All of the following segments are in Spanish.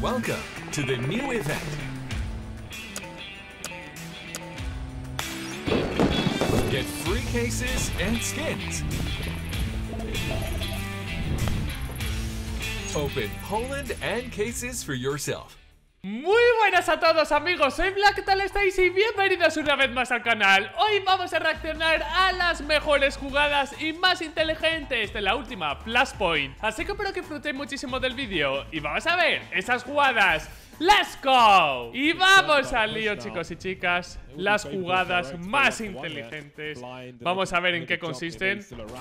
Welcome to the new event. Get free cases and skins. Open Poland and cases for yourself. Muy buenas a todos amigos, soy Black, ¿qué tal estáis? Y bienvenidos una vez más al canal. Hoy vamos a reaccionar a las mejores jugadas y más inteligentes de la última Flashpoint. Así que espero que disfrutéis muchísimo del vídeo y vamos a ver esas jugadas. ¡Let's go! Y vamos al lío, chicos y chicas. Las jugadas más inteligentes. Vamos a ver en qué consisten.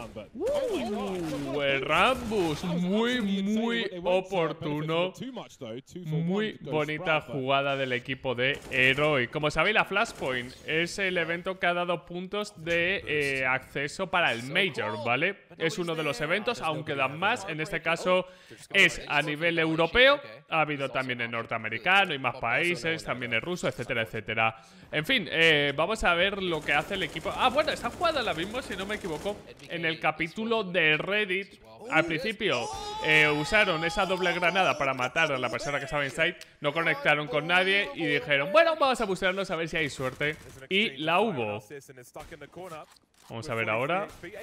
El Rambus, muy oportuno. Muy bonita jugada del equipo de Heroic. Como sabéis, la Flashpoint es el evento que ha dado puntos de acceso para el Major, ¿vale? Es uno de los eventos, aunque dan más. En este caso es a nivel europeo. Ha habido también en norteamericano y más países, también en ruso, etcétera, etcétera. En fin, vamos a ver lo que hace el equipo. Ah, bueno, esta jugada la vimos, si no me equivoco, en el capítulo de Reddit. Al principio usaron esa doble granada para matar a la persona que estaba inside. No conectaron con nadie y dijeron, bueno, vamos a buscarnos a ver si hay suerte. Y la hubo. Vamos a ver ahora.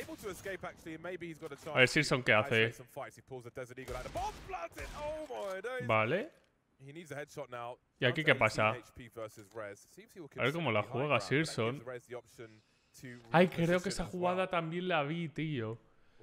A ver Searson qué hace. Vale. ¿Y aquí qué pasa? A ver cómo la juega Searson. Ay, creo que esa jugada también la vi, tío.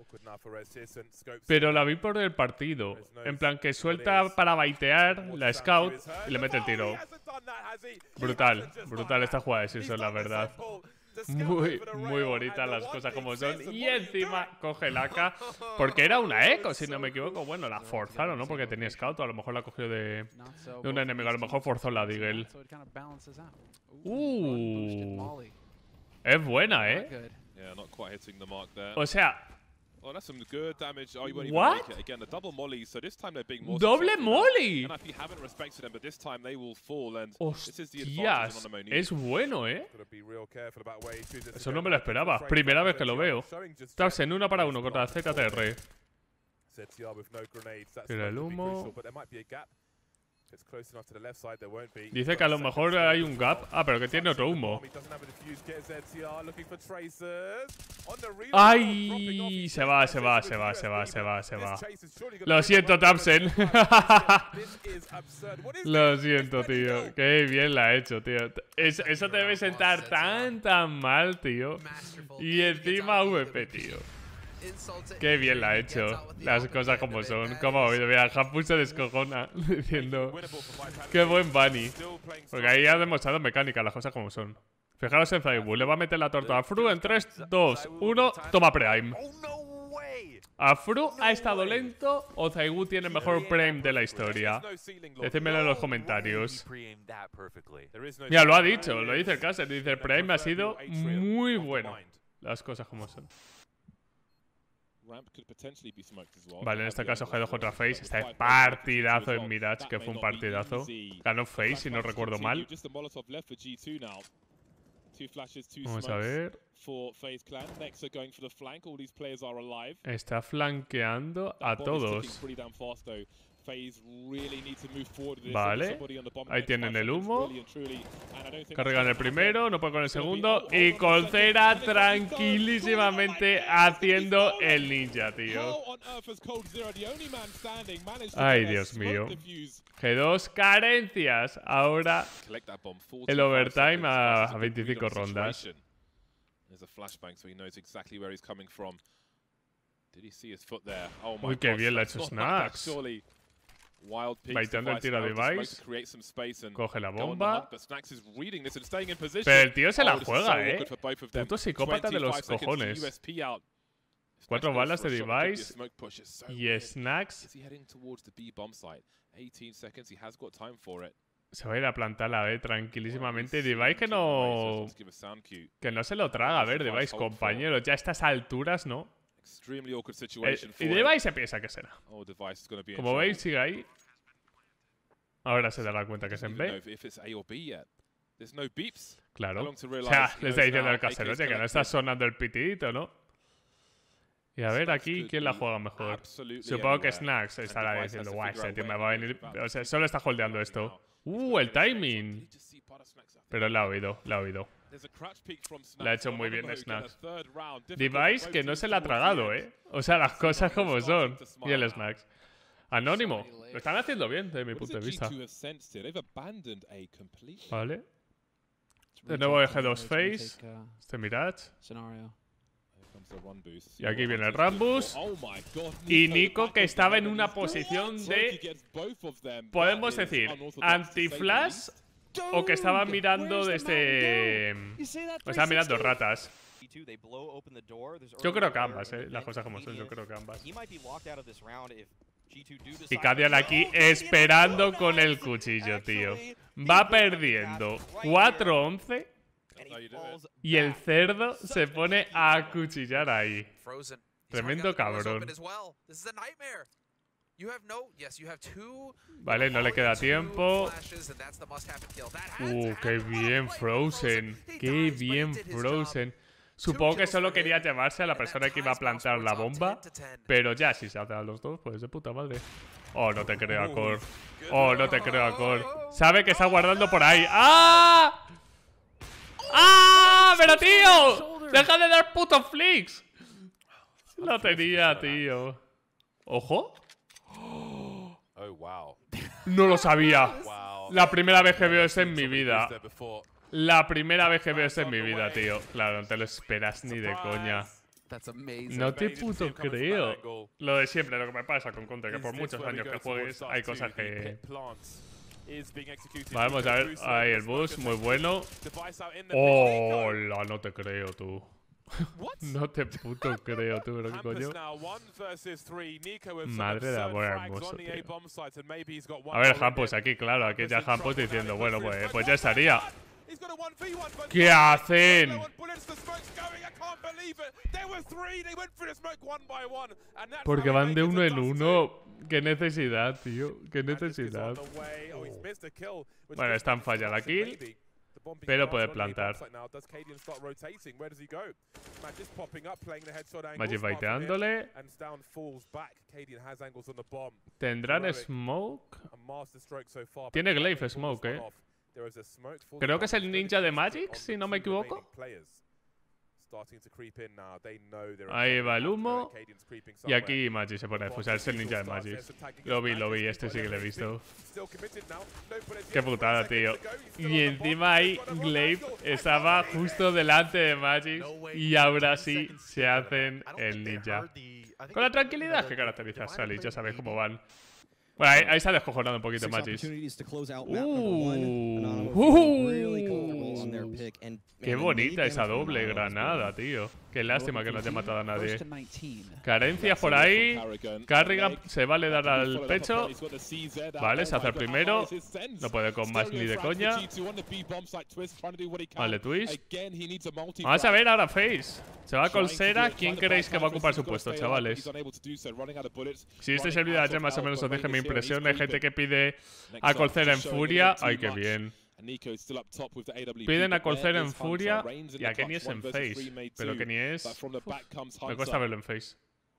Pero la vi por el partido. En plan que suelta para baitear la scout y le mete el tiro. Brutal, brutal esta jugada de Searson, la verdad. Muy bonita las cosas como son. Y encima coge el AK. Porque era una eco, si no me equivoco. Bueno, la forzaron, ¿no? Porque tenía scout. A lo mejor la cogió de un enemigo. A lo mejor forzó la Deagle. Es buena, ¿eh? O sea... What? ¡Doble molly! ¡Hostias! Es bueno, ¿eh? Eso no me lo esperaba. Primera vez que lo veo. Estás en 1 para 1 contra ZTR. Tira el humo. Dice que a lo mejor hay un gap. Ah, pero que tiene otro humo. ¡Ay! Se va. Lo siento, Thompson. Lo siento, tío. Qué bien la ha hecho, tío. Eso te debe sentar tan mal, tío. Y encima VP, tío. Qué bien la ha hecho. Las cosas como son. Como ha oído. Mira, Hapu se descojona diciendo qué buen Bunny. Porque ahí ha demostrado mecánica, las cosas como son. Fijaros en Zaiwu. Le va a meter la torta a Fru en 3, 2, 1. Toma Prime. ¿Afru ha estado lento o Zaiwu tiene el mejor Prime de la historia? Decídmelo en los comentarios. Ya lo ha dicho, lo dice el caster. Dice el Prime ha sido muy bueno. Las cosas como son. Vale, en este caso G2 contra FaZe. Este partidazo en Mirage, que fue un partidazo. Ganó FaZe, si no recuerdo mal. Vamos a ver. Está flanqueando a todos. Vale, ahí tienen el humo. Cargan el primero, no puede con el segundo. Y Coldzera tranquilísimamente haciendo el ninja, tío. Ay, Dios mío. G2, carencias. Ahora el overtime a 25 rondas. Uy, qué bien la ha hecho Snax. Baiteando el tiro de Device. Coge la bomba. Pero el tío se la juega, Puto psicópata de los cojones. 4 balas de Device. Y Snax se va a ir a plantar la B tranquilísimamente. Device que no se lo traga. A ver, Device, compañero, ya a estas alturas, ¿no? Y Device se piensa que será. Como veis, sigue ahí. Ahora se dará cuenta que es en B. Claro. O sea, le está diciendo al caserote que no está sonando el pitidito, ¿no? Y a ver aquí quién la juega mejor. Supongo que Snax estará diciendo, guay, ese tío me va a venir. O sea, solo está holdeando esto. El timing. Pero la ha oído, la ha oído. La ha hecho muy bien Snax. Device que no se la ha tragado, O sea, las cosas como son. Y el Snax. Anónimo. Lo están haciendo bien, desde mi punto de vista. Vale. De nuevo el G2 Face. Este Mirage. Y aquí viene el Rambus. Y Nico que estaba en una posición de... Podemos decir, anti-flash o que estaba mirando desde... O estaba mirando ratas. Yo creo que ambas, las cosas como son, yo creo que ambas. Y Cadian aquí esperando con el cuchillo, tío. Va perdiendo 4-11. Y el cerdo se pone a acuchillar ahí. Tremendo cabrón. Vale, no le queda tiempo. Qué bien Frozen. Qué bien Frozen. Supongo que solo quería llevarse a la persona que iba a plantar la bomba. Pero ya, si se hace a los dos, pues de puta madre. Oh, no te creo, Akor. Oh, no te creo, Akor. Sabe que está guardando por ahí. ¡Ah! ¡Ah! ¡Pero tío! ¡Deja de dar putos flicks! Lo tenía, tío. ¿Ojo? No lo sabía. La primera vez que veo eso en mi vida. La primera vez que veo eso en mi vida, tío. Claro, no te lo esperas ni de coña. No te puto creo. Lo de siempre, lo que me pasa con Counter, que por muchos años que juegues hay cosas que... Vamos a ver. Ahí el boost, muy bueno. Hola, no te creo, tú. No te puto creo, tú, bro. ¿Qué coño? Madre de amor hermoso, tío. A ver, Hampus aquí, claro. Aquí ya Hampus diciendo, bueno, pues ya estaría. ¿Qué hacen? Porque van de uno en uno. Qué necesidad, tío. Qué necesidad. Bueno, están fallando aquí. Pero puede plantar. Magic baiteándole. ¿Tendrán smoke? Tiene Glaive smoke, Creo que es el ninja de Magic, si no me equivoco. Ahí va el humo. Y aquí Magic se pone a fusar. Es el ninja de Magic. Lo vi. Este sí que lo he visto. Qué putada, tío. Y encima ahí Glaive estaba justo delante de Magic. Y ahora sí se hacen el ninja. Con la tranquilidad que caracteriza a Sally. Ya sabéis cómo van. Bueno, ahí se ha descojonado un poquito Magis. Qué bonita esa doble granada, tío. Qué lástima que no haya matado a nadie. Carencias por ahí. Carrigan se vale dar al pecho. Vale, se hace el primero. No puede con más ni de coña. Vale, twist. Vamos a ver ahora Face. Se va con Sera. ¿Quién creéis que va a ocupar su puesto, chavales? Si este es el vídeo de ayer, más o menos os dije mi impresión. Hay gente que pide a Colcera en Furia. Ay, qué bien. Piden a Colcera en Furia y a Kenny es en Face. Pero Kenny es... me cuesta verlo en Face.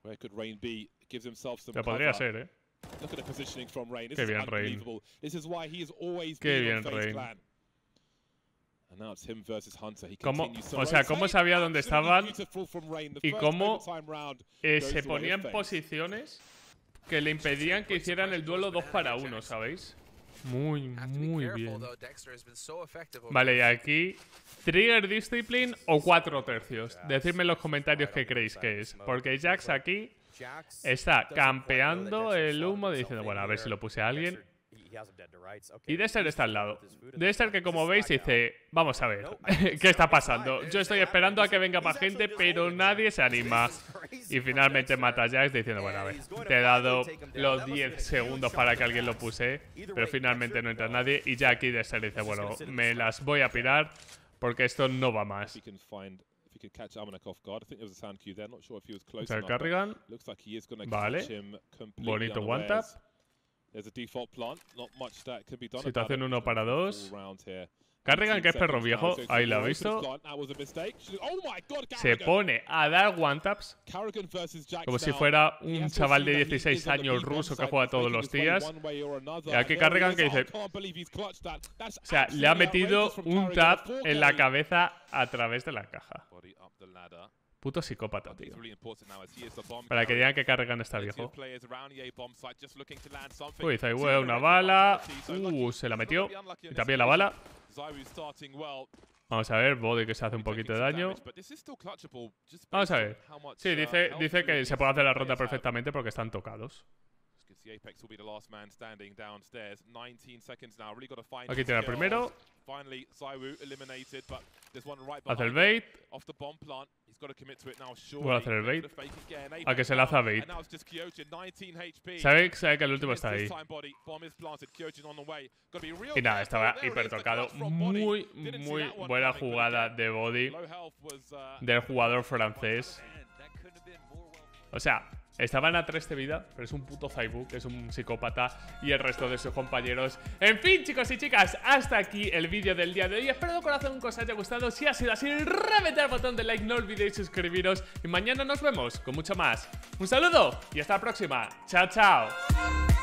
Pero podría ser, Qué bien, Rain. Qué bien, Rain. ¿Cómo sabía dónde estaban? Y cómo se ponía en posiciones que le impedían que hicieran el duelo 2 para 1, ¿sabéis? Muy bien. Vale, y aquí Trigger Discipline o 4 tercios. Decidme en los comentarios qué creéis que es. Porque Jax aquí está campeando el humo diciendo, bueno, a ver si lo puse a alguien. Y Dexter está al lado. Dexter que, como veis, dice, vamos a ver, ¿qué está pasando? Yo estoy esperando a que venga más gente, pero nadie se anima. Y finalmente mata a Jax diciendo, bueno, a ver, te he dado los 10 segundos para que alguien lo puse, pero finalmente no entra nadie. Y ya aquí Dexter dice, bueno, me las voy a pirar porque esto no va más. O el Carrigan. Vale. Bonito one tap. Situación 1 para 2. Carrigan, que es perro viejo, ahí lo ha visto. Se pone a dar one-taps como si fuera un chaval de 16 años ruso que juega todos los días. Y aquí Carrigan que dice... O sea, le ha metido un tap en la cabeza a través de la caja. Puto psicópata, tío. Para que digan que Carrigan está viejo. Uy, Zywoo, una bala. Se la metió. Y también la bala. Vamos a ver, Body que se hace un poquito de daño. Vamos a ver. Sí, dice que se puede hacer la ronda perfectamente porque están tocados. Aquí tiene el primero. Hace el bait. Voy a hacer el bait. A que se lanza bait. Sabe que el último está ahí. Y nada, estaba hiper tocado. Muy buena jugada de Body del jugador francés. O sea, estaban a 3 de vida, pero es un puto Zywoo, que es un psicópata, y el resto de sus compañeros. En fin, chicos y chicas, hasta aquí el vídeo del día de hoy. Espero de corazón que os haya gustado. Si ha sido así, reventad el botón de like, no olvidéis suscribiros. Y mañana nos vemos con mucho más. Un saludo y hasta la próxima. Chao, chao.